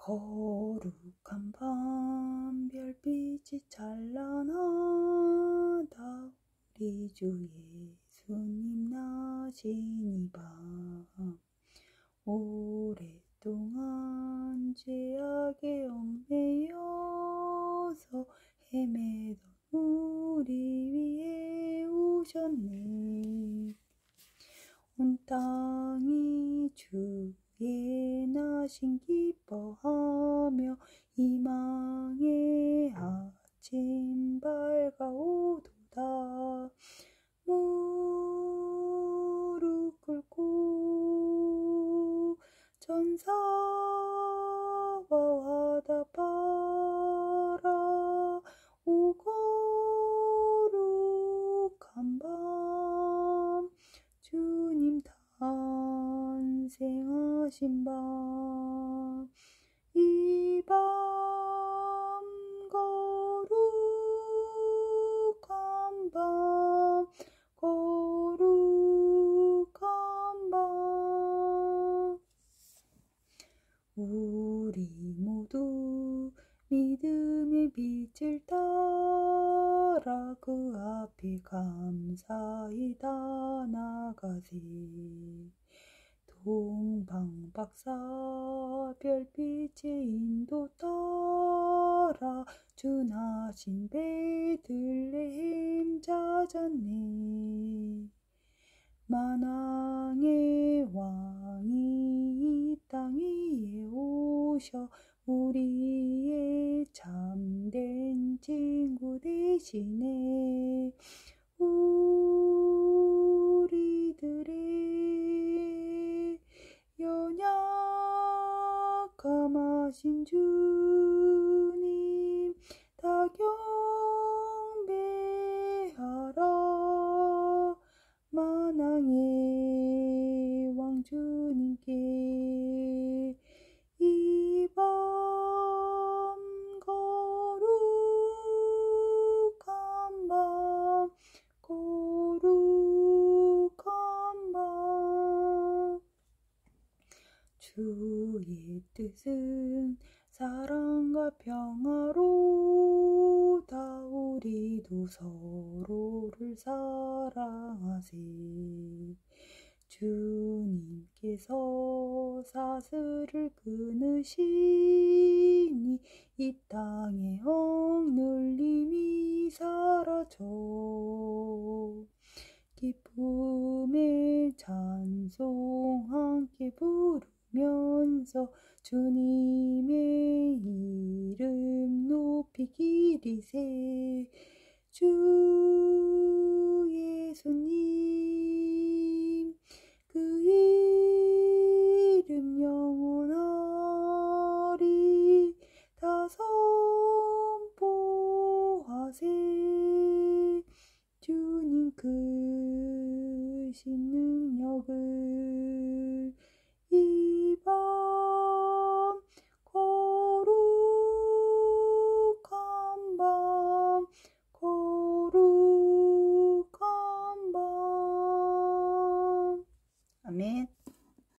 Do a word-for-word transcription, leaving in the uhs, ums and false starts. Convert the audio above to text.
거룩한 밤 별빛이 찬란하다. 우리 주 예수님 나신 이 밤 오랫동안 죄악에 얽매여서 헤매던 우리 위에 오셨네. 온 땅이 주의 나신 기뻐하며 희망의 아침 밝아오도다. 무릎 꿇고 전사와 화답하라. 오 거룩한 밤 주님 탄생하신 밤, 이 밤 거룩한 밤, 거룩한 밤. 우리 모두 믿음의 빛을 따라 그 앞에 감사히 다 나가세. 동방박사 별빛의 인도 따라 주 나신 베들레헴 찾았네. 만왕의 왕이 이 땅 위에 오셔 우리의 참된 친구 되시네. 우리들의 연약함하신 주님 다 경배하라. 만왕의 왕 주님께 이 밤 거룩한 밤, 거룩한 밤. 주의 뜻은 사랑과 평화로다. 우리도 서로를 사랑하세. 주님께서 사슬을 끊으시니 이 땅의 억눌림이 사라져 기쁨의 찬송 함께 부르면서 주님의 이름 높이 기리세. 주 예수님 그 이름 영원하리 다 선포하세. 주님 크신 능력을